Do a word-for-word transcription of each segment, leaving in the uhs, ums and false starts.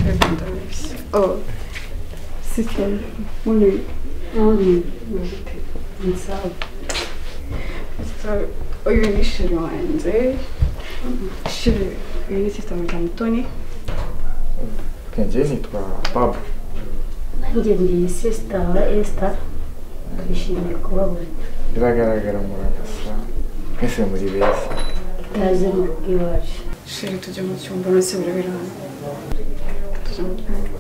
Oh, sister, only, only, inside. So, oh, you need to know, and eh, she, you need to tell me, Tony. Kenje nitwa Bob. Nanjye ndi sister wa Esther. Twishimiye kubabona. Biragaragara muragasa. Mwese muri beza. Ikaze mu rugo iwacu. Sheri tujya mu cyumba maze birabera hano. Tujya mu cyumba.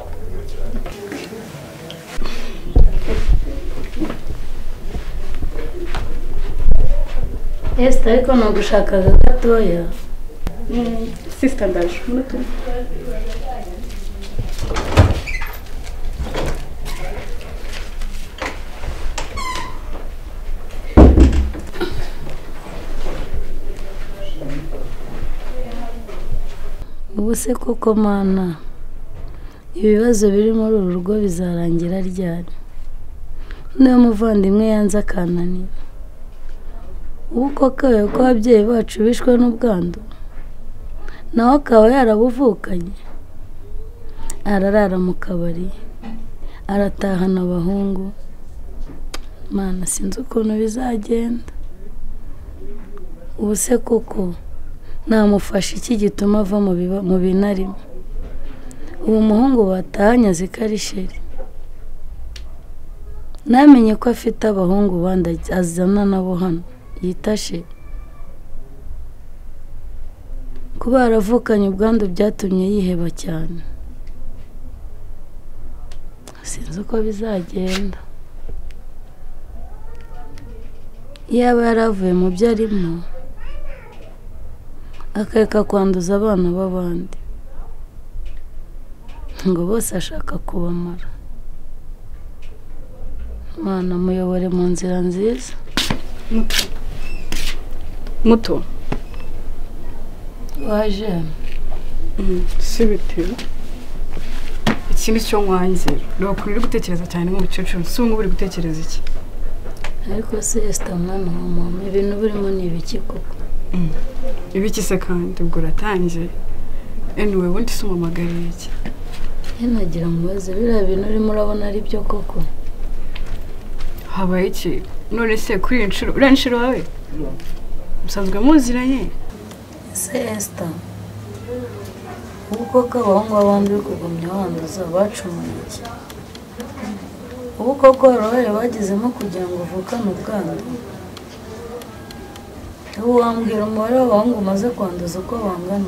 Esther ariko nagushakaga gatoya. Sister ndaje muto. Ubuse koko mana ibibazo biri muri uru rugo bizarangira ryari? Niyo muvandimwe yanze akananira. Ubu koko ko ababyeyi bacu bishwe n'ubwandu nawe akaba yarabuvukanye, ararara mu kabari, aratahana abahungu. Mana sinzi ukuntu bizagenda. Ubuse koko namufasha iki gituma ava mu binarimo? Uwo muhungu batahanye azi ko ari sheri, namenye ko afite abahungu bandi azana nabo hano yita sheri. Kuba yaravukanye ubwandu byatumye yiheba cyane. Sinzi uko bizagenda. Yaba yaravuye mu byo arimo akareka kwanduza abana b'abandi ngo bose ashaka kubamara. Mana muyobore mu nzira nziza. Muto. Muto. Waje. Si bitewe. Ikintu cyo mwanzira. Nokuri uri gutekereza cyane mu bicecuru. Si ngo uri gutekereza iki? Ariko se Esther mwana wa mama ibintu burimo ni ibiki koko? Ibiki se kandi ubwo uratangiye? Anyway, wundi se umamagariye iki? Nagira mubaze biriya bintu urimo urabona ari byo koko? Habaye iki? None se kuri inshuro uriya nshuro wawe? Musanzwe muziranye? Se Esther ubu koko abahungu b'abandi uri kugumya wanduza bacumuye iki? Ubu koko uruhare bagezemo kugira ngo uvukane ubwandu? Ubu wambwira umubare w'abahungu umaze kwanduza uko bangana?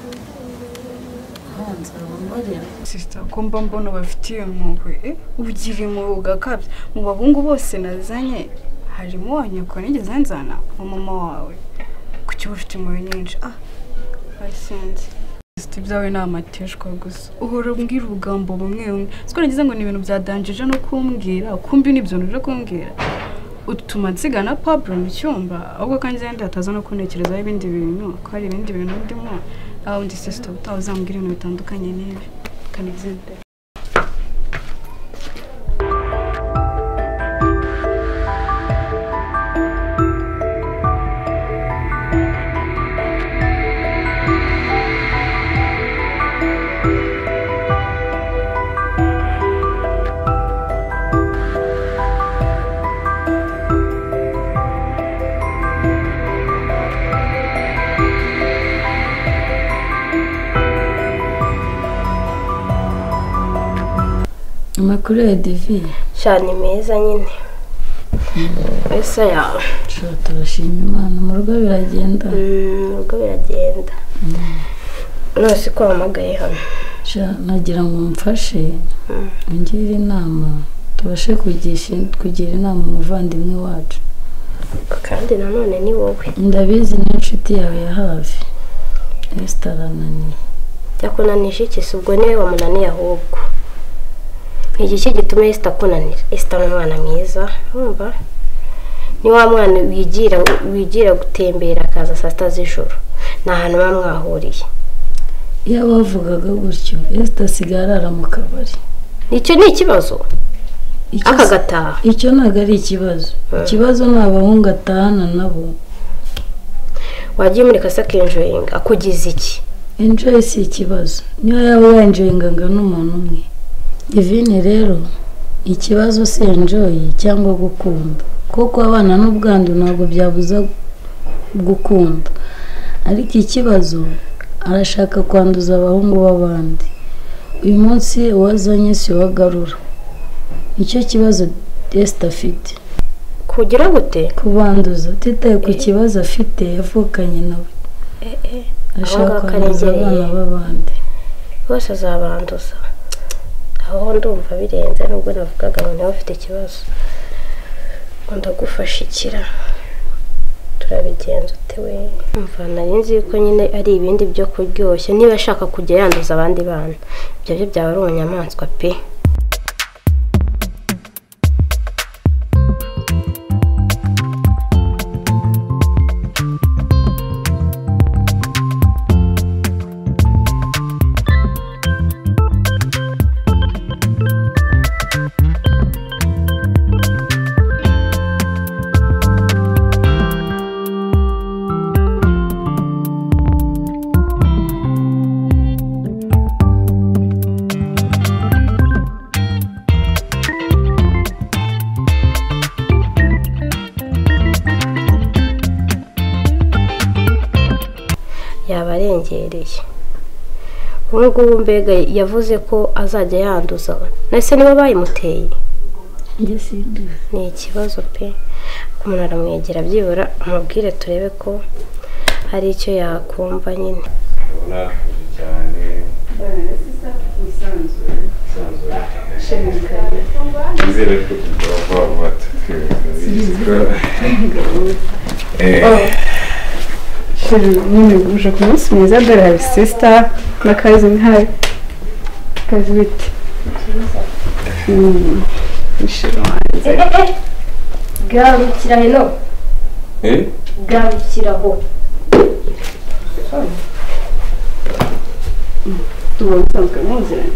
Hanze abambarira. Sister, ko mba mbona bafitiye impuhwe, ugira impuhwe ugakabya. Mu bahungu bose nazanye harimo wanyako nigeze nzana mu mama wawe. Kuki ufite impuhwe nyinshi? Ah, basenze. Sister, byawe ni amateshwa gusa. Uhora umbwira ubugambo bumwe bumwe. Siko nagize ngo ni ibintu byadanjeje no kumbwira, kumbi nibyo nuje kumbwira. Utuma nsigana Pablo mu cyumba, ahubwo kandi zenda ataza no kunekerezaho ibindi bintu, ko hari ibindi bintu ndimo. Aho ndi sister utazambwira ibintu bitandukanye n'ibi. Kanigizende. Amakuru ya Divi cyane meza nyine. Ese ya shora turashima Imana mu rugo biragenda. mu rugo biragenda. Nose ko wamagaye hano? Sha nagira ngo mfashe ngire inama tubashe kugisha kugira inama umuvandimwe wacu. Kandi nanone ni wowe. Ndabizi n'inshuti yawe ya hafi. Esther anani. Yakunanisha iki se ubwo niwe wamunaniye ahubwo? Iki cyo gituma Esther kunanira. Esther umwana mwiza, urumva? Ni wa mwana wigira wigira gutembera akaza saa sita z'ijoro. Na hano bamwahuriye. Iyo bavugaga gutyo, Esther sigarara mu kabari. Nicyo ni ikibazo. Akagataha. Icyo ntago ari ikibazo. Ikibazo ni abahungu atahana nabo. Wagiye muri kasa kenjoyinga akugize iki? enjoy si ikibazo niyo yaba wenjoyingaga n'umuntu umwe. Divine rero ikibazo si enjoy cyangwa gukunda, kuko abana n'ubwandu ntabwo byabuza gukunda, ariko ikibazo arashaka kwanduza abahungu b'abandi. Uyu munsi wazanye si wagarura, icyo kibazo Esther afite. Kugira gute? Kubanduza utitaye ku kibazo afite yavukanye nawe. Eh eh. Ashaka kwanduza abana b'abandi. Bose azabanduza. Aho ndumva birenze nubwo navugaga ngo niwe ufite ikibazo. Ndagufasha ikira. Turabigenza utewe. Umva nari nzi ko nyine ari ibindi byo kuryoshya niba ashaka kujya yanduza abandi bana. Ibyo byo byaba ari umunyamaswa pe. Yabarengereye. Ubwo mbega yavuze ko azajya yanduza. Nese niba bayimuteye. Nge sindi. Ni ikibazo pe. Umuntu aramwegera byibura amubwire turebe ko hari icyo yakumva nyine. Urabona cyane. Nizere ko tugomba Eh. Nyine uje ku munsi mwiza dore sister n'akazi nkawe kazi bite nshiro wanjye Garukira hino. Eh? Garukiraho. tubona usanzwe muziranye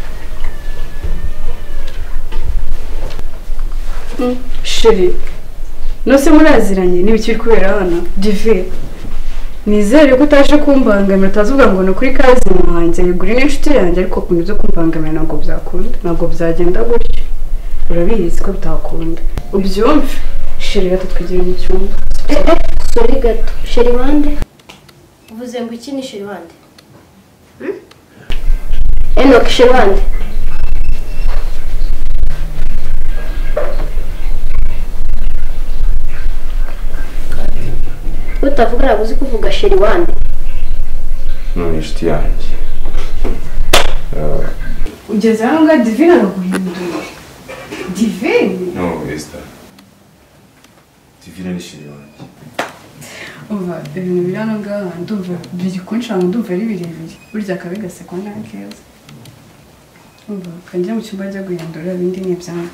sheri nose muraziranye n'ibiki biri kubera hano divi. Nizere ko utaje kumbangamira utazuvuga ngo ni kuri kazi muhanze yegura n'inshuti yanjye, ariko kuntu byo kumbangamira ntabwo byakunda, ntabwo byagenda gutyo. Urabizi ko bitakunda. Ubyumve sheri gato twigira mu cyumba. Eh eh sorry gato. Sheri wande? Uvuze ngo iki ni sheri wande? Hmm? Eno sheri wande? Utavuga ntabwo uzi kuvuga sheri wande. No inshuti yanjye. Ugeze hano nga Divine araguhindura. Divine? No Esther. Divine ni shiri wanjye. Uva ibintu biri hano ngaha ndumva biri kunshanga ndumva ari birebire. Burya akabe gasekwa nta keza. Uva kanjya mu cyumba ajya guhindura ibindi ni ibyana.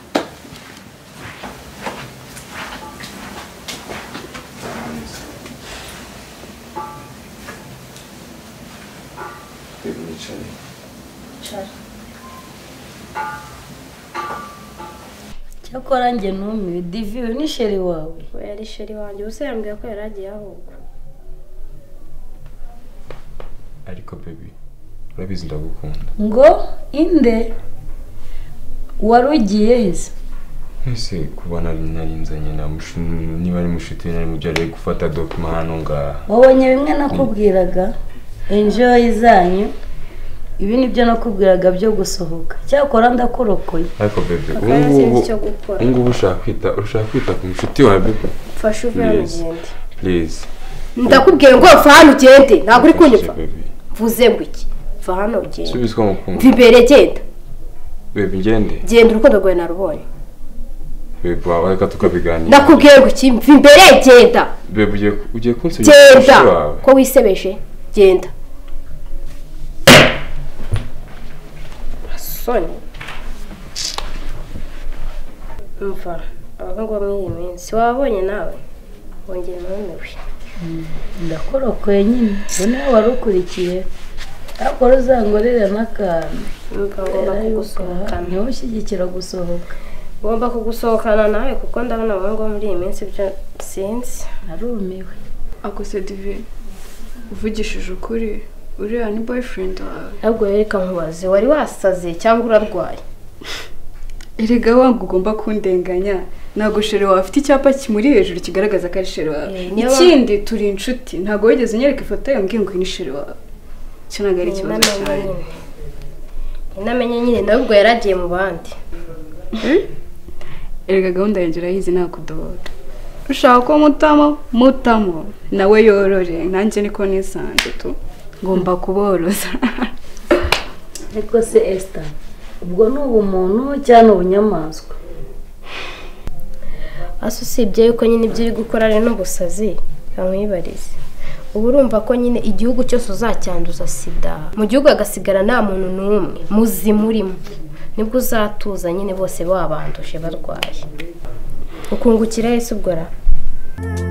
Cyakora njye numiwe. Divi we ni sheri wawe? We yari sheri wanjye ubusa yambwiye ko yaragiye ahubwo. Ariko baby urabizi ndagukunda. Ngo inde warugiye heza? Ese kubana narinzanye na mushunu niba ari mushuti nari mujyare gufata document hano nga. Wabonye bimwe nakubwiraga enjoy zanyu. Ibi nibyo nakubwiraga byo gusohoka. Cyakora ndakurokoye. Ariko baby ungubu ungubu ushaka kwita ushaka kwita ku mushuti wawe baby. Fasha uve hano ugende. Please. Ndakubwiye ngo va hano ugende. Ntabwo uri kunyumva. Vuze ngo iki? Va hano ugende. Subizwa mu kumva. Vibere genda. Baby ngende. Genda urukundo rwawe narubonye. Baby wawe reka tukabiganira. Ndakubwiye ngo iki? Vibere genda. Baby ugiye ugiye kunsubiza. Genda. Ko wisebeje. Genda. Soni. Umva, abahungu bo muri iyi minsi wabonye nawe wongera numiwe. Ndakorokoye nyine. Bone wari ukurikiye. Akora uzangorera n'akantu. Umva ngomba kugusohokana. Niwe ushyigikira gusohoka. Ngomba kugusohokana nawe kuko ndabona abahungu bo muri iyi minsi byo sinzi. Narumiwe. Ako se Divine uvugishije ukuri uriya ni boyfriend wawe? ahubwo reka nkubaze wari wasaze cyangwa urarwaye? erega wangu ugomba kundenganya ntabwo shere wawe afite icyapa kimuri hejuru kigaragaza ko ari shere wawe. Ikindi turi inshuti ntabwo wigeze unyereka ifoto yawe mbwiye ngo ni shere wawe. Cyo ntabwo ari ikibazo cyane. Namenye nyine nabwo yaragiye mu bandi. erega gahunda yanjye urayizi nakudora. ushaka ko mutamo mutamo nawe yorore nanjye niko nisanze tu ngomba kuboroza. ariko se Esther ubwo ni ubumuntu cyane ubunyamaswa? ase usibye yuko nyine ibyo uri gukora ari n'ubusazi kamwibarize. ubu urumva ko nyine igihugu cyose uzacyanduza sida mu gihugu agasigara nta muntu n'umwe muzima urimo nibwo uzatuza nyine bose babanduje barwaye ukungukira Yesu ubwo ra